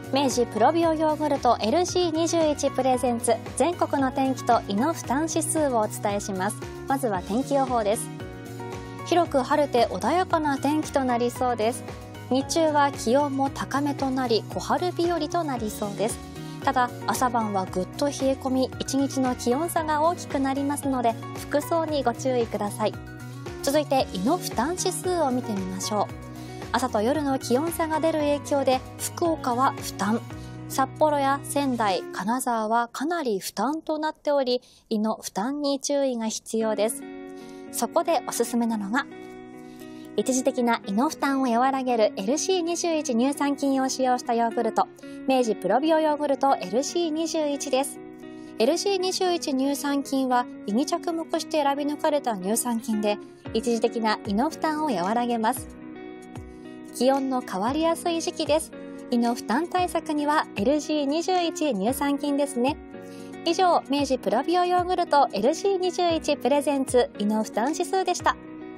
明治プロビオヨーグルト LG21 プレゼンツ全国の天気と胃の負担指数をお伝えします。まずは天気予報です。広く晴れて穏やかな天気となりそうです。日中は気温も高めとなり小春日和となりそうです。ただ朝晩はぐっと冷え込み一日の気温差が大きくなりますので服装にご注意ください。続いて胃の負担指数を見てみましょう。朝と夜の気温差が出る影響で福岡は負担、札幌や仙台、金沢はかなり負担となっており胃の負担に注意が必要です。そこでおすすめなのが一時的な胃の負担を和らげる LC21 乳酸菌を使用したヨーグルト明治プロビオヨーグルト LC21 です。 LC21 乳酸菌は胃に着目して選び抜かれた乳酸菌で一時的な胃の負担を和らげます。気温の変わりやすい時期です。胃の負担対策には LG21 乳酸菌ですね。以上、明治プロビオヨーグルト LG21 プレゼンツ胃の負担指数でした。